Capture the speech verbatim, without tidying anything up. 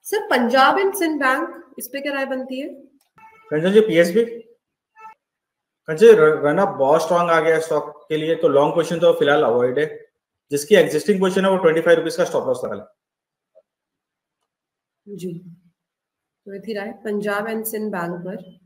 Sir Punjab and Sind bank, इस पे क्या राय बनती है? Kanchan ji PSB, Kanchan ji run up बहुत स्ट्रॉन्ग आ गया स्टॉक के लिए, तो लॉन्ग पोजीशन तो फिलहाल अवॉइड है। जिसकी एग्जिस्टिंग पोजीशन है वो ट्वेंटी फाइव रुपीज का स्टॉप लॉस लगा ले। जी, तो ये थी राय पंजाब एंड सिंध बैंक पर।